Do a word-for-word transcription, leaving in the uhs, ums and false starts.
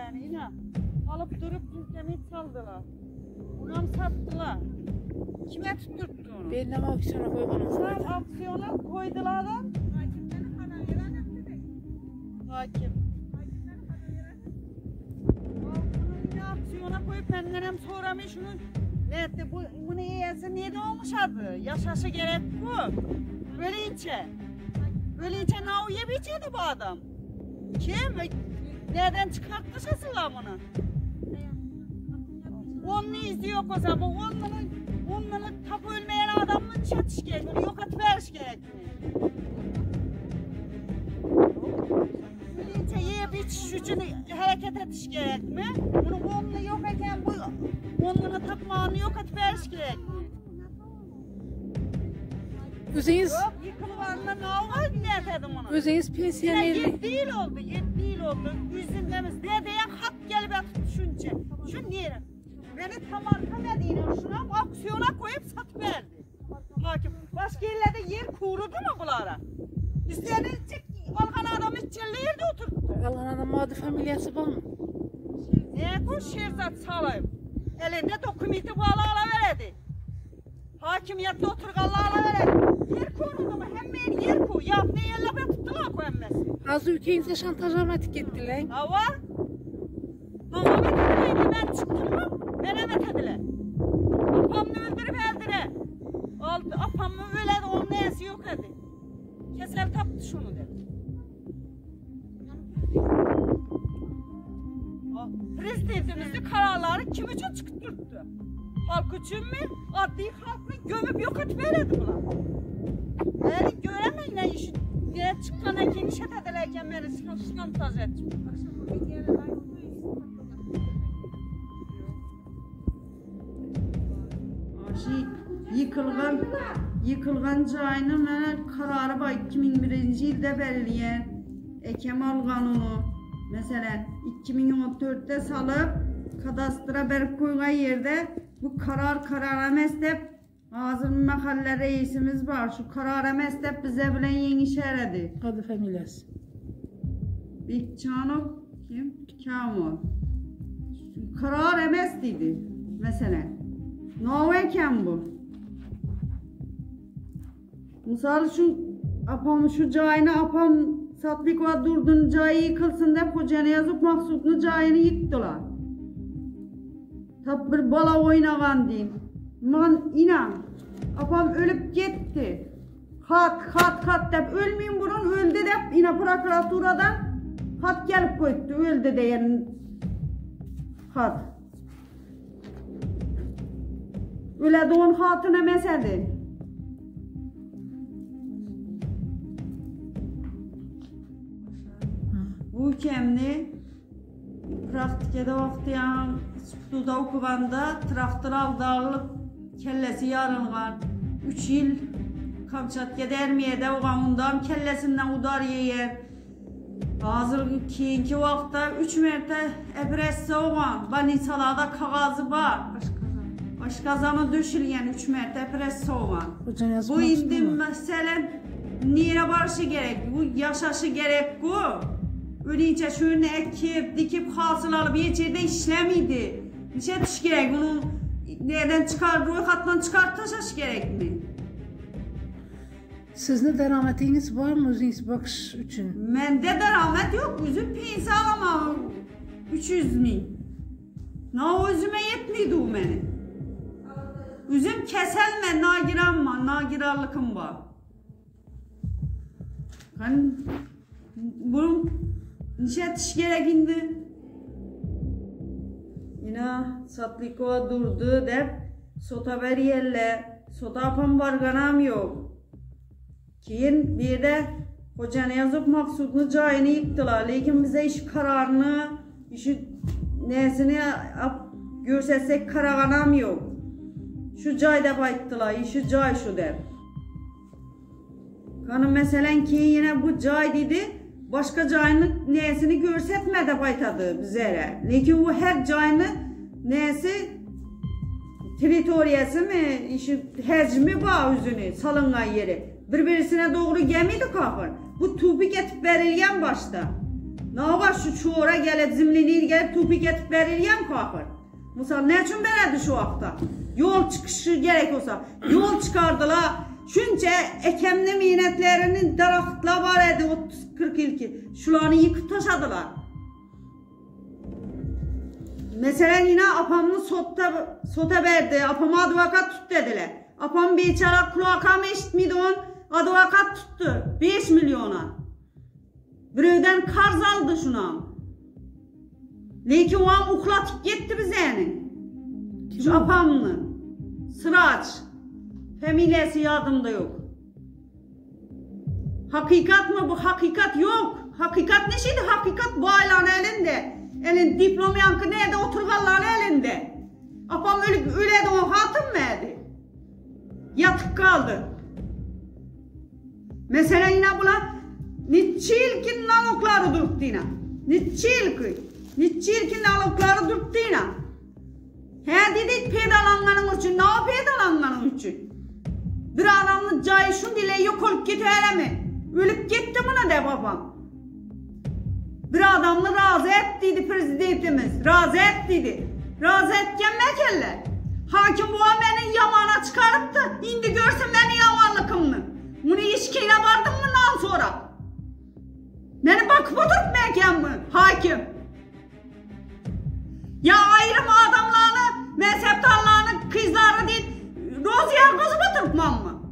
beni yine. Alıp durup ülkemi saldılar. Unam sattılar. Kime tutturttu onu? Benim aksiyona koymanız. Sen aksiyona koydular da. Hakim. Yine aksiyona koyup benden hem soramış şunu. Evet, bu, bunu iyisi neydi olmuş adı? Yaşaşı gerek bu. Böyle içe. Böyle içe ne uyabileceğiydi bu adam? Kim? Nereden çıkartmışasılar bunu? Onu izliyor o zaman. Onları, onları tap ölmeyen adamın çatış gerek. Onu yok atıveriş gerek mi? Böyle içe yiyip içiş için hareket etiş gerek mi? Bunu onunla yok eken bu onları tapmağını yok atıveriş gerek mi? Özünüz... Yok, yıkılıvarına ne var ne dedim ona? Özünüz pensiyonerli... Yedi yıl oldu, yedi yıl oldu. Yüzündemiz ne diyen hak gelip düşünce. Şu niye? Beni tam arka dediğine şuna aksiyona koyup satıverdi. Hakim, başka yerlerde yer kurudu mu bunlara? İstediğince algan adam içeride yerde oturttu. Algan adam adı familyası var mı? Ne bu Şehzat Salayım? Elinde dokumenti bağlı alıverdi. Hakimiyetle oturgallı alıverdi. Yer kurudu mu? Hemen yer kur. Yap ne yerle tuttular koyamazsın. Az ülkenize şantajlama ettiler. Hava? Hava ettiler. Ben çıktım mı? Menemet ediler. Apamını öldürüp eldire. Aldı. Apamı öyle de onun neyesi yok dedi. Keser taptı şunu dedi. Prezidentimizin kararları kim için çıktırttı? Halk için mi? Adli halkını gömüp yok etmeliydi bunlar. Beni göremeyin ne işi. Ne çıkan ekin işe edilerken beni şantaj ettim. Yıkılgan, yıkılgan cayını mənə kararı var iki min birinci ildə belirləyən Kemal Qanunu məsələn iki min on dörddə salıb kadastra verib qoyğan yerdə bu karar kararaməz deyib hazır mahallə reisimiz var şu kararaməz deyib bizə bilən yeni şəhərədir. Adı familyası. Bekçanov kim? Kamil. Karar eməz dedi məsələn. Ne eken bu? Misal şu apam şu cayını apam satlıkla durdun cayı yıkılsın deyip kocana yazıp maksudunu cayını yıktılar. Tabi bir bala oynagan deyin. Man inan apam ölüp gitti. Kat kat kat deyip ölmeyin bunun öldü deyip yine prokuraturadan kat gelip koydu öldü diyen kat. Öyle de onun hatına mesele. Bu ülkemni praktikada vaxtiyan instituda okuvanda traktör aldırılıp kellesi yarılgan. Üç yıl Kamçatka'da Ermiyede oğamundam kellesinden udar yiyen. Hazır keyinki vaxtda üç mərtə epresi oğan. Banisalarda kağazı var. Başkazanı döşülgen üç mərtə epresi oğan. Bu indi məsələn neye barışı gerek? Bu yaşaşı gerek bu. Öyleyince şöyle ekip, dikip hasıl alıp yiyeceğde işlemiydi. Bir şey tuş gerek, bunu nereden çıkar, ruh hattan çıkartacak gerek mi? Sizin derametiniz var mı özünüz bakış için? Mende deramet yok, üzüm pinsi alamam. üç yüz bin. Ne o üzüme yetmiydi o beni. Üzüm keselme, nagiran var, nagirarlıkım var. Hani bunun nişet iş gerekindi. Yine satlıkova durdu der. Sota ver yerle. Sota yapan barganam yok. Keyin bir de hocanı yazıp maksudunu cayını yıktılar. Lakin bize iş kararını, işi nesini görsetsek karaganam yok. Şu cayda bayttılar, işi cay şu der. Kanım meselen ki yine bu cay dedi. Başka cayını nesini görsetmedi baytadı bize. Lakin bu her cayını nesi teritoriyası mı, işi hecmi var üzünü, salıngan yeri. Birbirisine doğru gemiydi kalkır. Bu tubi getip verilgen başta. Ne var şu çuğura gelip zimlinir gelip tupik etip verirken kalkır. Mesela ne için beledi şu vakta? Yol çıkışı gerek olsa. Yol çıkardılar. Çünkü ekemli minetlerinin daraklıkla var idi otuz kırk ilki. Şularını yıkıp taşadılar. Mesela yine apamını sota, sota verdi. Apamı advokat tut dediler. Apam beçara kulakam eşitmiydi on. Advokat tuttu. beş milyona. Birden karz aldı şuna. Lekin o an uklatıp gitti bize yani. Şu apamını. Sıraç. Familyası yadımda yok. Hakikat mı bu? Hakikat yok. Hakikat ne şeydi? Hakikat bu ailenin elinde. Elin diplom yankı nerede? Oturganların elinde. Apam öyle, öyle de o hatım mıydı? Yatık kaldı. Mesela yine bunlar niçilkin nalokları durttu yine. Niçilkin. Niçilkin nalokları durttu yine. He dedik pedalanmanın için. Ne o pedalanmanın için? Bir adamın cayı şun dile yok olup gitere mi? Ölüp gitti mi ne de babam? Bir adamını razı ettiydi prezidentimiz. Razı ettiydi. Razı etken mekelle. Hakim bu an beni yamana çıkarıp da indi görsün beni yamanlıkımını. Bunu işkiyle vardım bundan sonra. Beni bakıp oturup meken mi? Hakim. Ya ayrım adamlarını, mezheptarlarını, kızlarını değil, Roziyer kızıp oturupman mı?